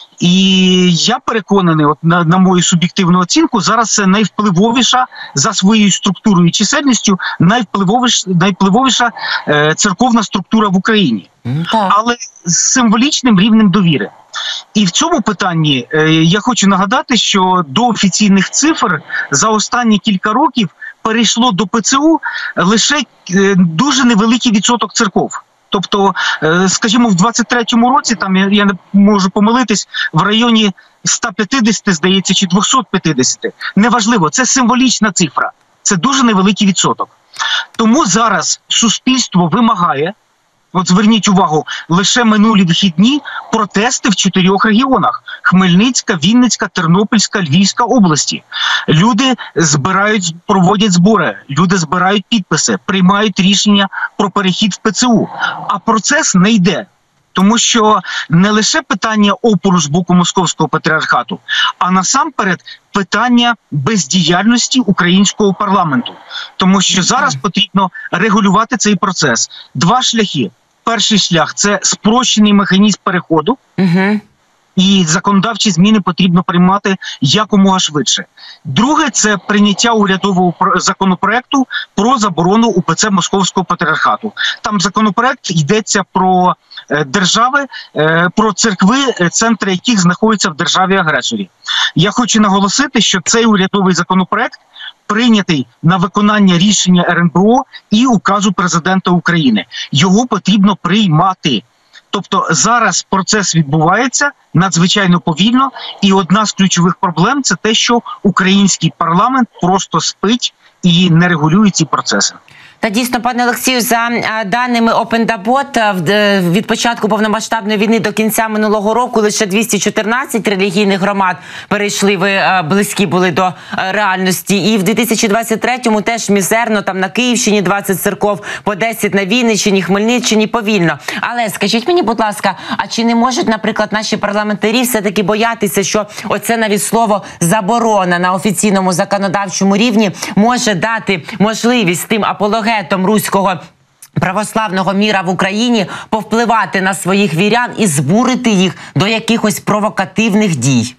S8: І я переконаний, от на, на мою суб'єктивну оцінку, зараз це найвпливовіша за своєю структурою і чисельністю, найвпливовіш, найвпливовіша е, церковна структура в Україні.
S1: Так.
S8: Але з символічним рівнем довіри. І в цьому питанні е, я хочу нагадати, що до офіційних цифр за останні кілька років перейшло до ПЦУ лише е, дуже невеликий відсоток церков. Тобто, скажімо, в двадцять третьому році, там я не можу помилитись, в районі ста п'ятдесяти, здається, чи двохсот п'ятдесяти. Неважливо, це символічна цифра. Це дуже невеликий відсоток. Тому зараз суспільство вимагає, от зверніть увагу, лише минулі вихідні протести в чотирьох регіонах: Хмельницька, Вінницька, Тернопільська, Львівська області. Люди збирають, проводять збори, люди збирають підписи, приймають рішення про перехід в ПЦУ. А процес не йде. Тому що не лише питання опору з боку Московського патріархату, а насамперед питання бездіяльності українського парламенту. Тому що зараз потрібно регулювати цей процес. Два шляхи. Перший шлях – це спрощений механізм переходу.
S1: Угу.
S8: І законодавчі зміни потрібно приймати якомога швидше. Друге – це прийняття урядового законопроекту про заборону УПЦ Московського патріархату. Там законопроект йдеться про держави, про церкви, центри яких знаходяться в державі-агресорі. Я хочу наголосити, що цей урядовий законопроект прийнятий на виконання рішення ер ен бе о і указу президента України. Його потрібно приймати. Тобто зараз процес відбувається надзвичайно повільно, і одна з ключових проблем – це те, що український парламент просто спить і не регулює ці процеси.
S1: Та дійсно, пане Олексію, за даними OpenDabot, від початку повномасштабної війни до кінця минулого року лише двісті чотирнадцять релігійних громад перейшли, ви близькі були до реальності. І в дві тисячі двадцять третьому теж мізерно, там на Київщині двадцять церков, по десять на Вінниччині, Хмельниччині, повільно. Але скажіть мені, будь ласка, а чи не можуть, наприклад, наші парламентарі все-таки боятися, що оце навіть слово «заборона» на офіційному законодавчому рівні може дати можливість тим апологетам руського православного міра в Україні повпливати на своїх вірян і збурити їх до якихось провокативних дій?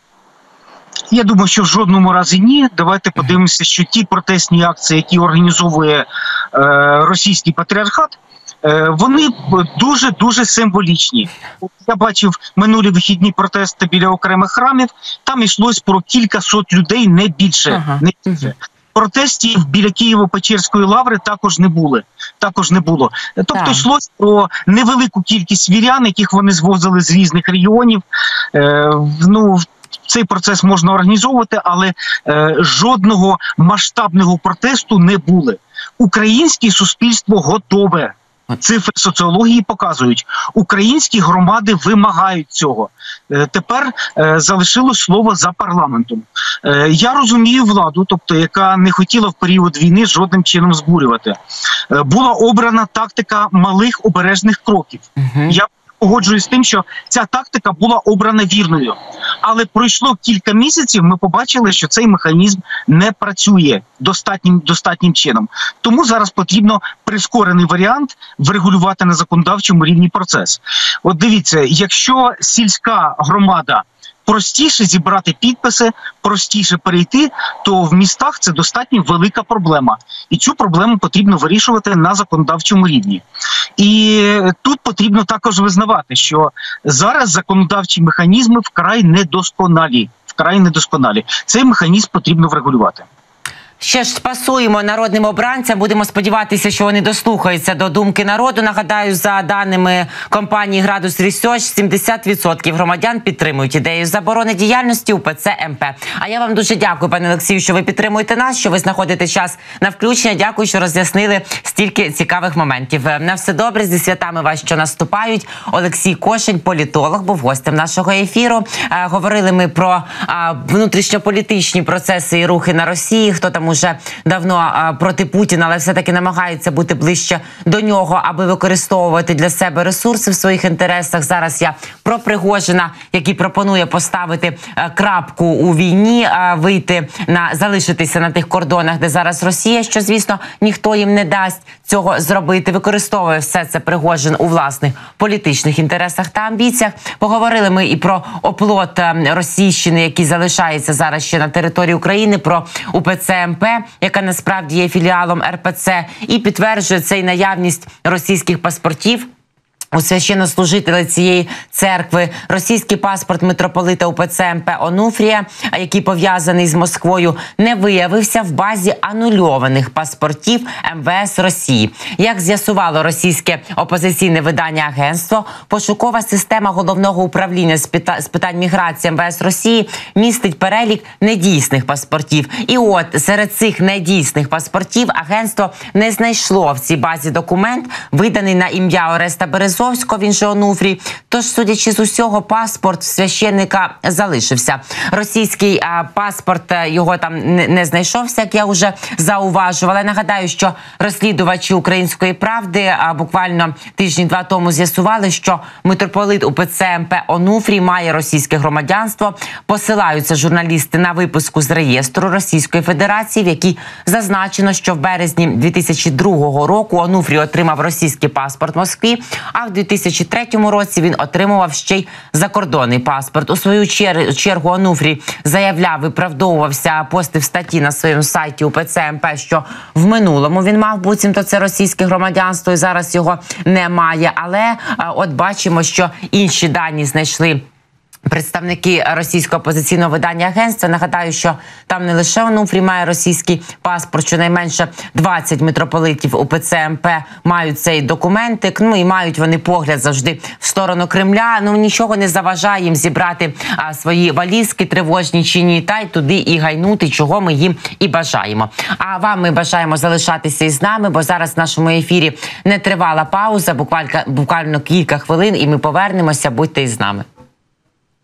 S8: Я думаю, що в жодному разі ні. Давайте подивимося, що ті протестні акції, які організовує е, російський патріархат, е, вони дуже-дуже символічні. Я бачив минулі вихідні протести біля окремих храмів, там йшлось про кілька сот людей, не більше.
S1: Ага.
S8: Не більше. Протестів біля Києво-Печерської лаври також не були. Також не було. Тобто
S1: так.
S8: йшлось про невелику кількість вірян, яких вони звозили з різних регіонів. Е, ну, цей процес можна організовувати, але е, жодного масштабного протесту не було. Українське суспільство готове. Цифри соціології показують, українські громади вимагають цього. Е, тепер е, залишилось слово за парламентом. Е, я розумію владу, тобто яка не хотіла в період війни жодним чином збурювати. Е, була обрана тактика малих обережних кроків. Угу. Я погоджуюсь з тим, що ця тактика була обрана вірною. Але пройшло кілька місяців, ми побачили, що цей механізм не працює достатнім, достатнім чином. Тому зараз потрібно прискорений варіант врегулювати на законодавчому рівні процес. От дивіться, якщо сільська громада простіше зібрати підписи, простіше перейти, то в містах це достатньо велика проблема. І цю проблему потрібно вирішувати на законодавчому рівні. І тут потрібно також визнавати, що зараз законодавчі механізми вкрай недосконалі. Вкрай недосконалі. Цей механізм потрібно врегулювати.
S1: Ще ж пасуємо народним обранцям. Будемо сподіватися, що вони дослухаються до думки народу. Нагадаю, за даними компанії «Градус Ресерч», сімдесят відсотків громадян підтримують ідею заборони діяльності УПЦ ем пе. А я вам дуже дякую, пане Олексію, що ви підтримуєте нас, що ви знаходите час на включення. Дякую, що роз'яснили стільки цікавих моментів. На все добре, зі святами вас, що наступають. Олексій Кошель, політолог, був гостем нашого ефіру. Говорили ми про внутрішньополітичні процеси і рухи на Росії. Хто там уже давно а, проти Путіна, але все-таки намагається бути ближче до нього, аби використовувати для себе ресурси в своїх інтересах. Зараз я про Пригожина, який пропонує поставити а, крапку у війні, а, вийти на залишитися на тих кордонах, де зараз Росія, що, звісно, ніхто їм не дасть цього зробити. Використовує все це Пригожин у власних політичних інтересах та амбіціях. Поговорили ми і про оплот російщини, який залишається зараз ще на території України, про УПЦ ем пе, яка насправді є філіалом ер пе це, і підтверджує цей наявність російських паспортів у священнослужителя цієї церкви. Російський паспорт митрополита УПЦ ем пе Онуфрія, який пов'язаний з Москвою, не виявився в базі анульованих паспортів ем ве ес Росії. Як з'ясувало російське опозиційне видання «Агентство», пошукова система Головного управління з питань міграції ем ве ес Росії містить перелік недійсних паспортів. І от серед цих недійсних паспортів агентство не знайшло в цій базі документ, виданий на ім'я Ореста Березовського, він же Онуфрій. Тож, судячи з усього, паспорт священника залишився. Російський а, паспорт, його там не, не знайшовся, як я вже зауважувала. Нагадаю, що розслідувачі «Української правди» а, буквально тижні-два тому з'ясували, що митрополит УПЦ ем пе Онуфрій має російське громадянство. Посилаються журналісти на виписку з реєстру Російської Федерації, в якій зазначено, що в березні дві тисячі другого року Онуфрій отримав російський паспорт в Москві, а в дві тисячі третьому році він отримував ще й закордонний паспорт. У свою чергу Онуфрій заявляв, виправдовувався, постив статті на своєму сайті УПЦ ем пе, що в минулому він мав буцімто це російське громадянство і зараз його немає. Але от бачимо, що інші дані знайшли представники російського опозиційного видання «Агентство». Нагадаю, що там не лише Онуфрій має російський паспорт, щонайменше двадцять митрополитів УПЦ ем пе мають цей документик, ну і мають вони погляд завжди в сторону Кремля. Ну нічого не заважає їм зібрати а, свої валізки, тривожні чи ні, та й туди і гайнути, чого ми їм і бажаємо. А вам ми бажаємо залишатися із нами, бо зараз в нашому ефірі не тривала пауза, буквально, буквально кілька хвилин, і ми повернемося. Будьте із нами.